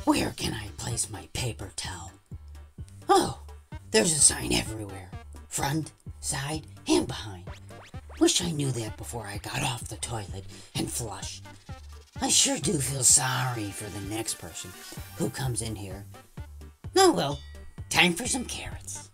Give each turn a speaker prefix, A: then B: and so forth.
A: Where can I place my paper towel? Oh, there's a sign everywhere. Front, side, and behind. Wish I knew that before I got off the toilet and flushed. I sure do feel sorry for the next person who comes in here. Oh well, time for some carrots.